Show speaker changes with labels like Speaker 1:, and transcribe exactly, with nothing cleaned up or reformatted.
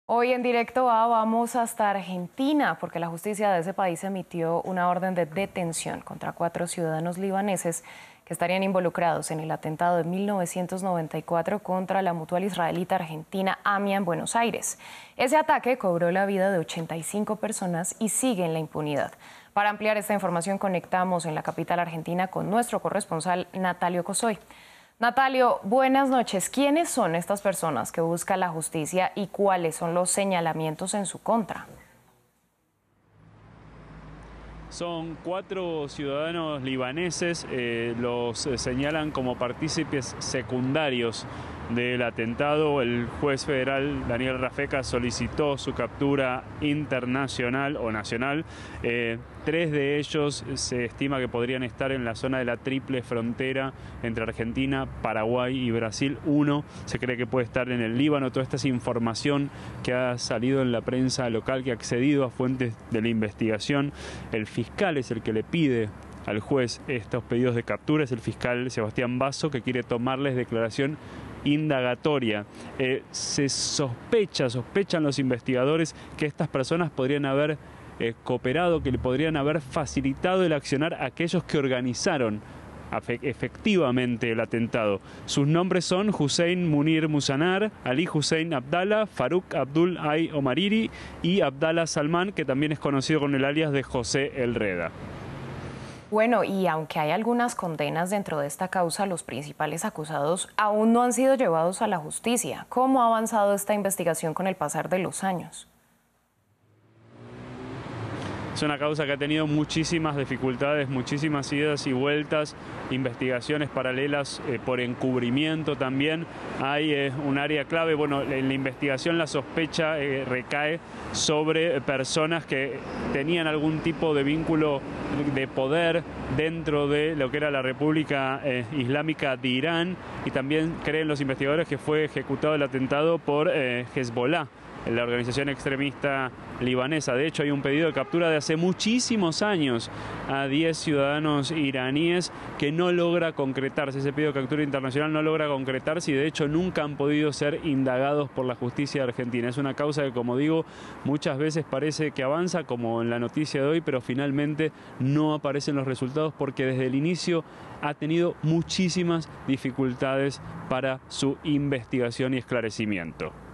Speaker 1: Hoy en Directo A vamos hasta Argentina porque la justicia de ese país emitió una orden de detención contra cuatro ciudadanos libaneses que estarían involucrados en el atentado de mil novecientos noventa y cuatro contra la mutual israelita argentina AMIA en Buenos Aires. Ese ataque cobró la vida de ochenta y cinco personas y sigue en la impunidad. Para ampliar esta información conectamos en la capital argentina con nuestro corresponsal Natalio Cosoy. Natalio, buenas noches. ¿Quiénes son estas personas que busca la justicia y cuáles son los señalamientos en su contra?
Speaker 2: Son cuatro ciudadanos libaneses, eh, los señalan como partícipes secundarios del atentado. El juez federal Daniel Rafecas solicitó su captura internacional o nacional. Eh, tres de ellos se estima que podrían estar en la zona de la triple frontera entre Argentina, Paraguay y Brasil. Uno se cree que puede estar en el Líbano. Toda esta es información que ha salido en la prensa local, que ha accedido a fuentes de la investigación. El fiscal es el que le pide al juez estos pedidos de captura, es el fiscal Sebastián Basso, que quiere tomarles declaración indagatoria. Eh, se sospecha, sospechan los investigadores que estas personas podrían haber eh, cooperado, que le podrían haber facilitado el accionar a aquellos que organizaron efectivamente el atentado. Sus nombres son Hussein Munir Musanar, Ali Hussein Abdallah, Farouk Abdul Ay Omariri y Abdallah Salman, que también es conocido con el alias de José El Reda.
Speaker 1: Bueno, y aunque hay algunas condenas dentro de esta causa, los principales acusados aún no han sido llevados a la justicia. ¿Cómo ha avanzado esta investigación con el pasar de los años?
Speaker 2: Es una causa que ha tenido muchísimas dificultades, muchísimas idas y vueltas, investigaciones paralelas eh, por encubrimiento también. Hay eh, un área clave, bueno, en la investigación la sospecha eh, recae sobre personas que tenían algún tipo de vínculo de poder dentro de lo que era la República eh, Islámica de Irán, y también creen los investigadores que fue ejecutado el atentado por eh, Hezbollah, la organización extremista libanesa. De hecho, hay un pedido de captura de hace muchísimos años a diez ciudadanos iraníes que no logra concretarse. Ese pedido de captura internacional no logra concretarse y de hecho nunca han podido ser indagados por la justicia argentina. Es una causa que, como digo, muchas veces parece que avanza, como en la noticia de hoy, pero finalmente no aparecen los resultados porque desde el inicio ha tenido muchísimas dificultades para su investigación y esclarecimiento.